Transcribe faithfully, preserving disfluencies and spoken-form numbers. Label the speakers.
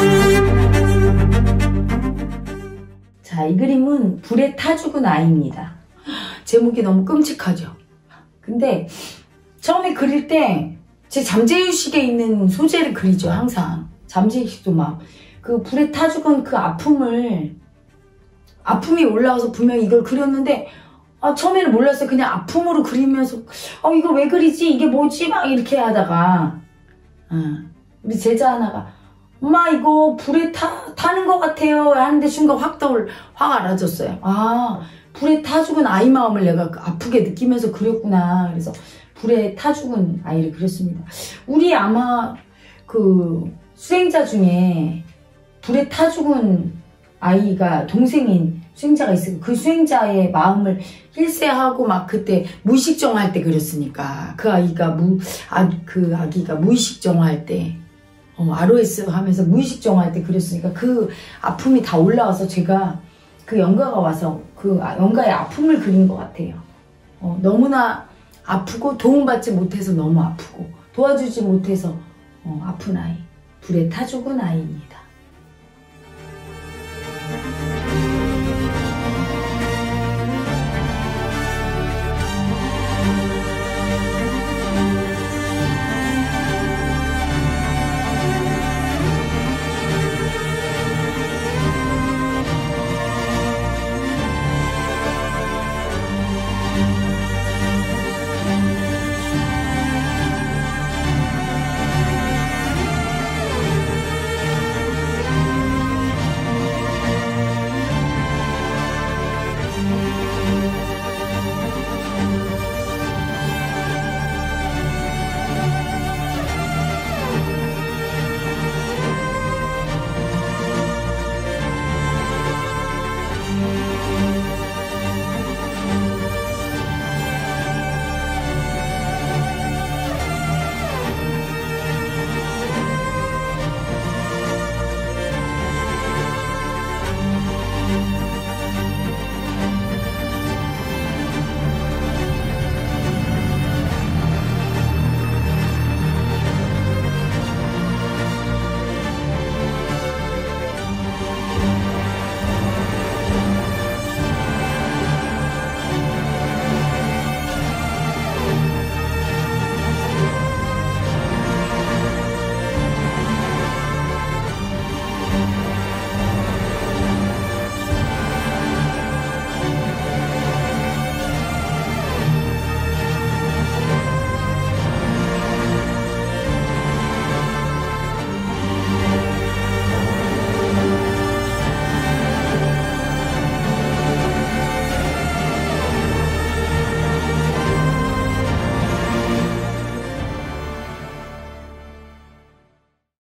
Speaker 1: 자, 이 그림은 불에 타 죽은 아이입니다. 제목이 너무 끔찍하죠. 근데 처음에 그릴 때 제 잠재의식에 있는 소재를 그리죠. 항상 잠재의식도 막 그 불에 타 죽은 그 아픔을 아픔이 올라와서 분명히 이걸 그렸는데 아, 처음에는 몰랐어요. 그냥 아픔으로 그리면서 어 이거 왜 그리지? 이게 뭐지? 막 이렇게 하다가 어, 우리 제자 하나가 엄마 이거 불에 타, 타는 것 같아요 하는데 순간 확 떠올 확 알아졌어요. 아, 불에 타 죽은 아이 마음을 내가 아프게 느끼면서 그렸구나. 그래서 불에 타 죽은 아이를 그렸습니다. 우리 아마 그 수행자 중에 불에 타 죽은 아이가 동생인 수행자가 있어요. 그 수행자의 마음을 힐세하고 막 그때 무의식정화할 때 그렸으니까 그 아이가 무, 아, 그 아기가 무의식정화할 때 어, 알오에스 하면서 무의식정화할 때 그렸으니까 그 아픔이 다 올라와서 제가 그 영가가 와서 그 영가의 아픔을 그린 것 같아요. 어, 너무나 아프고 도움받지 못해서 너무 아프고 도와주지 못해서 어, 아픈 아이, 불에 타 죽은 아이입니다.